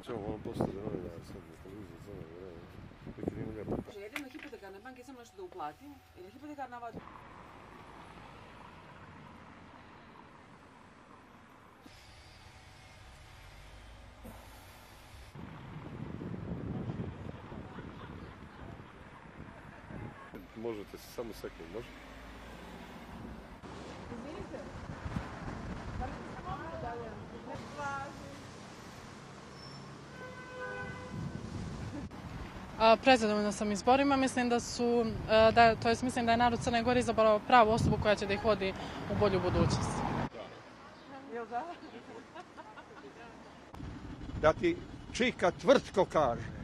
Ćemo vam postati novinar sad na televiziji za vreme. Jedino hipotekarne banke samo nešto da uplatim ili hipotekarna vada? Možete se samo sekund, može? Izvinite, da li se mogu da je? Ne plaži. Prezadovoljna sam izborima, mislim mislim da je narod Crne Gore izabrao pravu osobu koja će da ih vodi u bolju budućnost. Jel da? Da ti čika tvrtko kaže,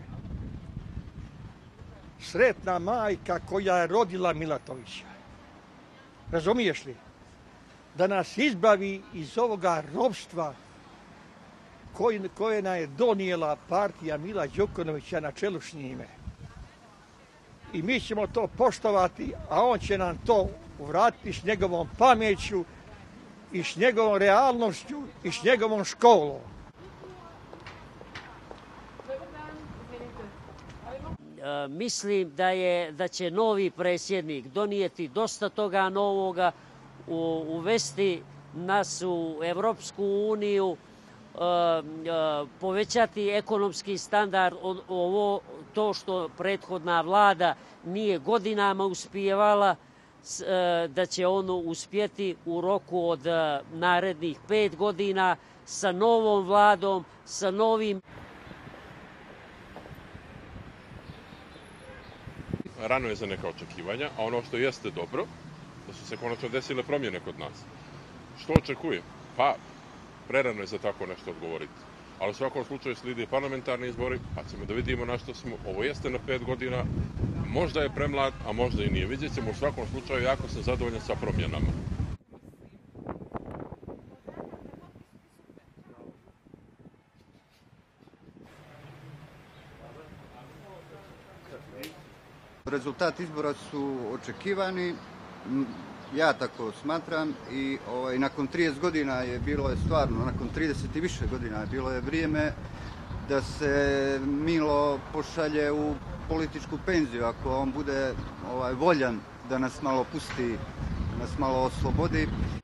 sretna majka koja je rodila Milatovića. Razumiješ li? Da nas izbavi iz ovoga ropstva koje nam je donijela partija Mila Djukanovića na čelu s njime. I mi ćemo to poštovati, a on će nam to vratiti s njegovom pameću i s njegovom realnošću i s njegovom školom. Mislim da će novi predsjednik donijeti dosta toga novoga, uvesti nas u Evropsku uniju, povećati ekonomski standard, to što prethodna vlada nije godinama uspijevala, da će ono uspjeti u roku od narednih 5 godina sa novom vladom, sa novim. Rano je za neka očekivanja, a ono što jeste dobro, da su se konačno desile promjene kod nas. Što očekujem? Pa, prerano je za tako nešto odgovoriti. Ali u svakom slučaju slijede parlamentarni izbori, pa ćemo da vidimo na što smo. Ovo jeste na 5 godina, možda je premlad, a možda i nije. Vidjet ćemo, u svakom slučaju jako sam zadovoljan sa promjenama. Rezultat izbora su očekivani, ja tako smatram, i nakon 30 godina nakon 30 i više godina bilo je vrijeme da se Milo pošalje u političku penziju, ako on bude voljan da nas malo pusti, da nas malo oslobodi.